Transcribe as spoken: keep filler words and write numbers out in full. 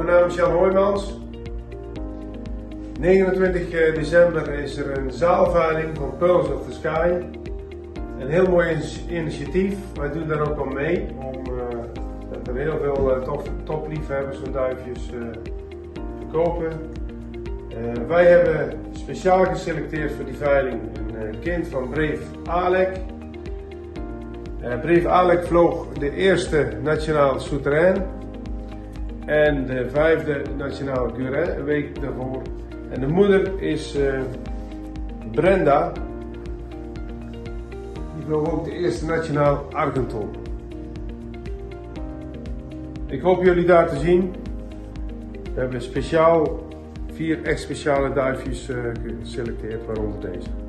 mijn naam is Jan Hoijmans. negenentwintig december is er een zaalveiling van Pearls of the Sky. Een heel mooi initiatief. Wij doen daar ook al mee, omdat uh, er heel veel uh, top, topliefhebbers van duifjes uh, verkopen. Uh, wij hebben speciaal geselecteerd voor die veiling een uh, kind van Brave Alec. Uh, Brave Alec vloog de eerste nationale souterrain en de vijfde nationale Guerin een week daarvoor. En de moeder is uh, Brenda. Die vloog ook de eerste nationaal Argenton. Ik hoop jullie daar te zien. We hebben speciaal vier echt speciale duifjes uh, geselecteerd, waaronder deze.